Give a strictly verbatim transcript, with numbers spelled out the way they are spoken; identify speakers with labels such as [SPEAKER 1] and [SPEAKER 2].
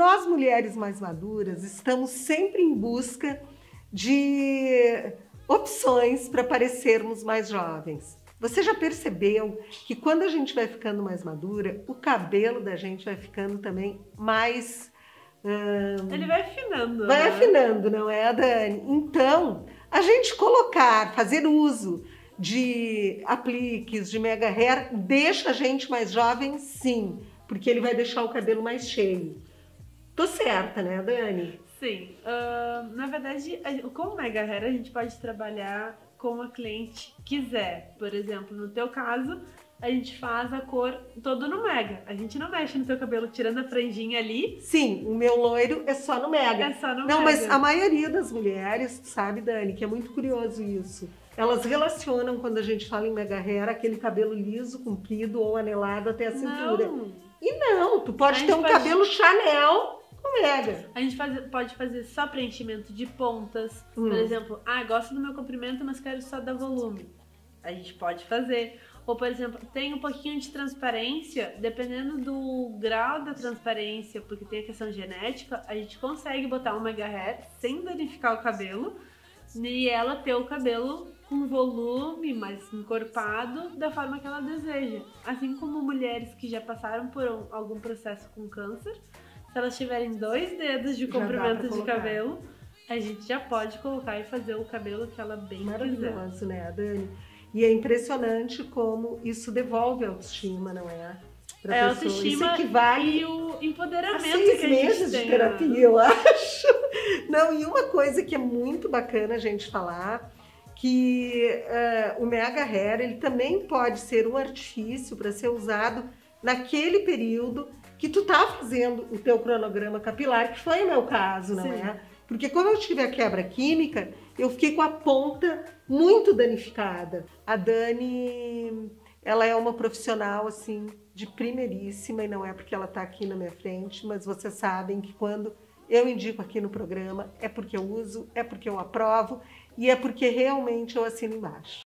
[SPEAKER 1] nós mulheres mais maduras estamos sempre em busca de opções para parecermos mais jovens. Você já percebeu que quando a gente vai ficando mais madura, o cabelo da gente vai ficando também mais... Hum,
[SPEAKER 2] Ele vai afinando.
[SPEAKER 1] Vai
[SPEAKER 2] né?
[SPEAKER 1] afinando, não é, Dani? Então, a gente colocar, fazer uso de apliques, de mega hair, deixa a gente mais jovem, sim, porque ele vai deixar o cabelo mais cheio. Tô certa, né, Dani?
[SPEAKER 2] Sim. Uh, na verdade, a- com o Mega Hair a gente pode trabalhar como a cliente quiser. Por exemplo, no teu caso, a gente faz a cor todo no Mega. A gente não mexe no teu cabelo tirando a franjinha ali.
[SPEAKER 1] Sim, o meu loiro é só no mega.
[SPEAKER 2] É só no
[SPEAKER 1] Não,
[SPEAKER 2] Mega.
[SPEAKER 1] mas a maioria das mulheres, sabe, Dani, que é muito curioso isso. Elas relacionam, quando a gente fala em mega hair, aquele cabelo liso, comprido ou anelado até a cintura.
[SPEAKER 2] Não.
[SPEAKER 1] E não, tu pode
[SPEAKER 2] A
[SPEAKER 1] ter
[SPEAKER 2] gente
[SPEAKER 1] um
[SPEAKER 2] pode-
[SPEAKER 1] cabelo Chanel com mega.
[SPEAKER 2] A gente faz- pode fazer só preenchimento de pontas.
[SPEAKER 1] Hum.
[SPEAKER 2] Por exemplo, ah, gosto do meu comprimento, mas quero só dar volume. A gente pode fazer. Ou, por exemplo, tem um pouquinho de transparência, dependendo do grau da transparência, porque tem a questão genética, a gente consegue botar um mega hair sem danificar o cabelo e ela ter o cabelo com volume, mais encorpado, da forma que ela deseja. Assim como mulheres que já passaram por um- algum processo com câncer, se elas tiverem dois dedos de
[SPEAKER 1] Já dá pra
[SPEAKER 2] comprimento de
[SPEAKER 1] colocar.
[SPEAKER 2] cabelo, a gente já pode colocar e fazer o cabelo que ela bem quiser.
[SPEAKER 1] Maravilhoso, né, Dani? E é impressionante como isso devolve a autoestima, não é? Pra
[SPEAKER 2] É a
[SPEAKER 1] pessoa.
[SPEAKER 2] autoestima
[SPEAKER 1] Isso equivale
[SPEAKER 2] e o
[SPEAKER 1] a
[SPEAKER 2] empoderamento
[SPEAKER 1] seis
[SPEAKER 2] que a
[SPEAKER 1] meses
[SPEAKER 2] gente
[SPEAKER 1] de
[SPEAKER 2] tem.
[SPEAKER 1] terapia, eu acho. Não, e uma coisa que é muito bacana a gente falar, que eh, o mega hair, ele também pode ser um artifício para ser usado naquele período que tu tá fazendo o teu cronograma capilar, que foi o meu caso, não
[SPEAKER 2] Sim.
[SPEAKER 1] é? Porque como eu tive a quebra química, eu fiquei com a ponta muito danificada. A Dani, ela é uma profissional, assim, de primeiríssima, e não é porque ela tá aqui na minha frente, mas vocês sabem que quando eu indico aqui no programa, é porque eu uso, é porque eu aprovo, e é porque realmente eu assino embaixo.